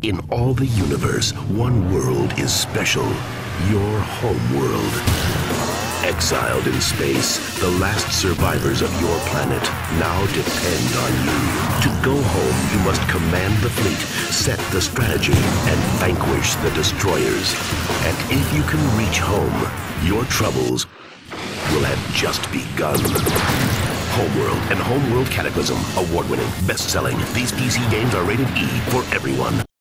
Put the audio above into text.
In all the universe, one world is special. Your home world. Exiled in space, the last survivors of your planet now depend on you. To go home, you must command the fleet, set the strategy, and vanquish the destroyers. And if you can reach home, your troubles will have just begun. Homeworld and Homeworld Cataclysm, award-winning, best-selling. These PC games are rated E for everyone.